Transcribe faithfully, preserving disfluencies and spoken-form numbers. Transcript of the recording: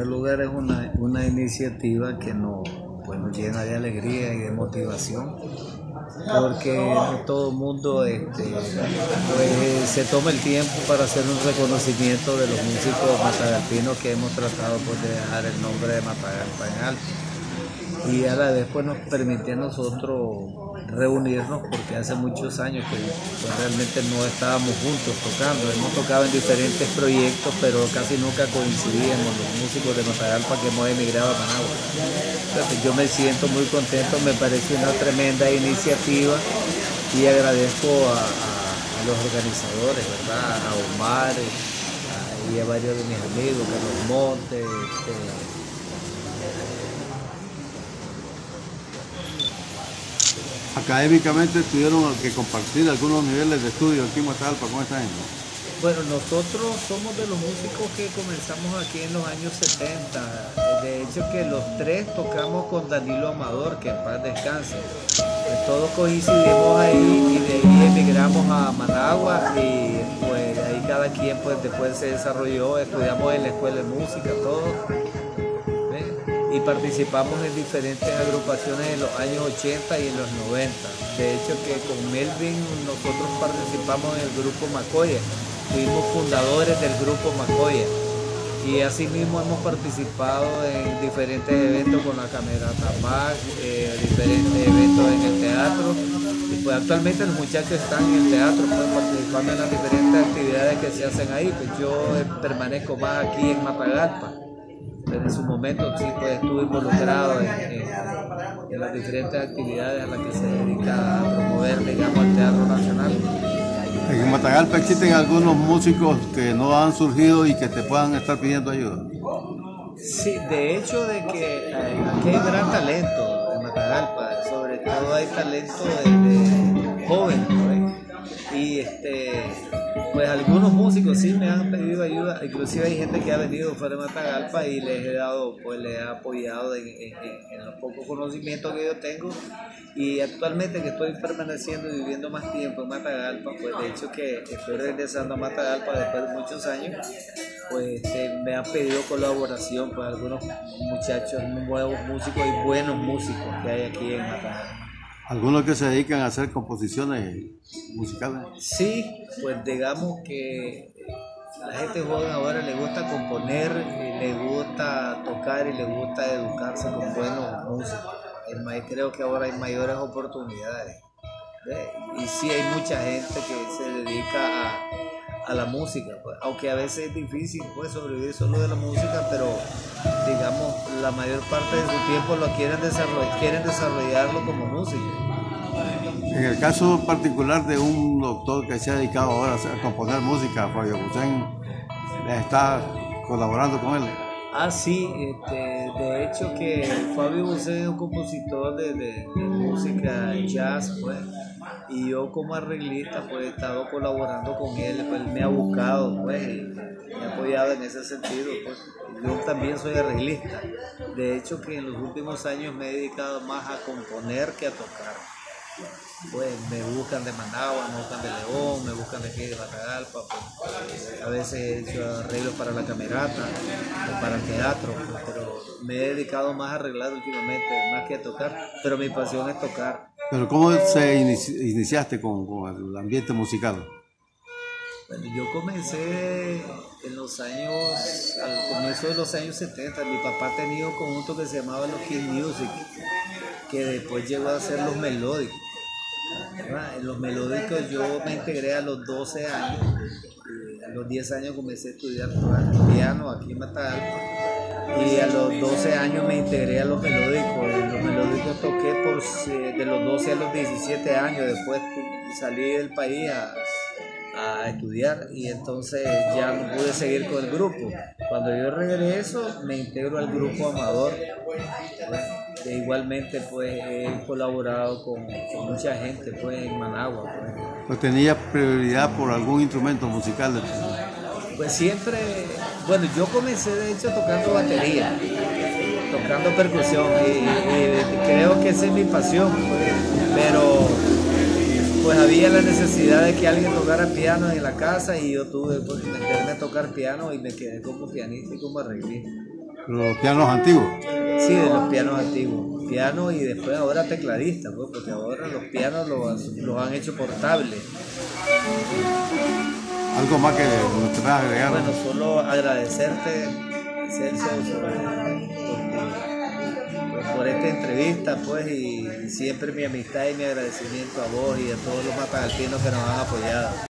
primer lugar es una, una iniciativa que nos, pues, nos llena de alegría y de motivación, porque no todo el mundo este, pues, se toma el tiempo para hacer un reconocimiento de los músicos matagalpinos que hemos tratado pues, de dejar el nombre de Matagalpa en alto. Y a la vez pues, nos permite a nosotros reunirnos, porque hace muchos años que pues, realmente no estábamos juntos tocando. Hemos tocado en diferentes proyectos, pero casi nunca coincidíamos los músicos de Matagalpa que hemos emigrado a Managua. Entonces, yo me siento muy contento, me parece una tremenda iniciativa y agradezco a, a, a los organizadores, ¿verdad? A Omar a, y a varios de mis amigos, Carlos Montes, este, Académicamente tuvieron que compartir algunos niveles de estudio aquí en Matagalpa con esta gente. Bueno, nosotros somos de los músicos que comenzamos aquí en los años setenta. De hecho que los tres tocamos con Danilo Amador, que en paz descanse. Pues todos coincidimos ahí y de ahí emigramos a Managua y pues ahí cada quien pues después se desarrolló, estudiamos en la escuela de música, todos. Y participamos en diferentes agrupaciones en los años ochenta y en los noventa. De hecho que con Melvin nosotros participamos en el grupo Macoya, fuimos fundadores del grupo Macoya y asimismo hemos participado en diferentes eventos con la Camerata Mac, eh, diferentes eventos en el teatro y pues actualmente los muchachos están en el teatro pues, participando en las diferentes actividades que se hacen ahí. Pues yo eh, permanezco más aquí en Matagalpa. Pero en su momento sí pues, estuve involucrado en, en, en las diferentes actividades a las que se dedica a promover, digamos, el Teatro Nacional. En Matagalpa existen algunos músicos que no han surgido y que te puedan estar pidiendo ayuda. Sí, de hecho de que eh, aquí hay gran talento en Matagalpa, sobre todo hay talento de, de joven, ¿no? Y este, pues algunos músicos sí me han pedido ayuda, inclusive hay gente que ha venido fuera de Matagalpa y les he dado, pues les he apoyado en, en, en los pocos conocimientos que yo tengo. Y actualmente que estoy permaneciendo y viviendo más tiempo en Matagalpa, pues de hecho que estoy regresando a Matagalpa después de muchos años, pues eh, me han pedido colaboración con pues, algunos muchachos, nuevos músicos y buenos músicos que hay aquí en Matagalpa. ¿Algunos que se dedican a hacer composiciones musicales? Sí, pues digamos que a la gente joven ahora le gusta componer, le gusta tocar y le gusta educarse con buenos músicos. Creo que ahora hay mayores oportunidades. ¿Ve? Y sí hay mucha gente que se dedica a, a la música, pues, aunque a veces es difícil pues, sobrevivir solo de la música, pero digamos la mayor parte de su tiempo lo quieren desarrollar, quieren desarrollarlo como música. En el caso particular de un doctor que se ha dedicado ahora a componer música, Fabio Bucén, ¿está colaborando con él? Ah, sí, este, de hecho que Fabio Bucén es un compositor de, de, de música jazz, pues, y yo como arreglista pues he estado colaborando con él, pues él me ha buscado, pues, y me ha apoyado en ese sentido, pues. Yo también soy arreglista, de hecho que en los últimos años me he dedicado más a componer que a tocar. Pues me buscan de Managua, me buscan de León, me buscan de aquí de Matagalpa, pues, a veces he hecho arreglos para la Camerata o para el teatro, pues, pero me he dedicado más a arreglar últimamente, más que a tocar, pero mi pasión es tocar. ¿Pero cómo se inici iniciaste con, con el ambiente musical? Bueno, yo comencé en los años, al comienzo de los años setenta, mi papá tenía un conjunto que se llamaba los Kid Music, que después llegó a ser los melódicos. En los melódicos yo me integré a los doce años, a los diez años comencé a estudiar piano aquí en Matagalpa y a los doce años me integré a los melódicos. En los melódicos toqué por, de los doce a los diecisiete años, después salí del país a, a estudiar y entonces ya no pude seguir con el grupo. Cuando yo regreso me integro al grupo Amador. E igualmente pues he colaborado con, con mucha gente pues en Managua. Pues. ¿Pues tenía prioridad por algún instrumento musical? Pues siempre, bueno, yo comencé de hecho tocando batería, tocando percusión y, y creo que esa es mi pasión, pues, pero pues había la necesidad de que alguien tocara piano en la casa y yo tuve pues, que meterme a tocar piano y me quedé como pianista y como arreglista. Los pianos antiguos. Sí, de los pianos antiguos. Piano y después ahora tecladista, pues, porque ahora los pianos los, los han hecho portables. Algo más que nos te vas a agregar. Bueno, solo agradecerte, Celso, por, por, por esta entrevista, pues, y siempre mi amistad y mi agradecimiento a vos y a todos los matagalpinos que nos han apoyado.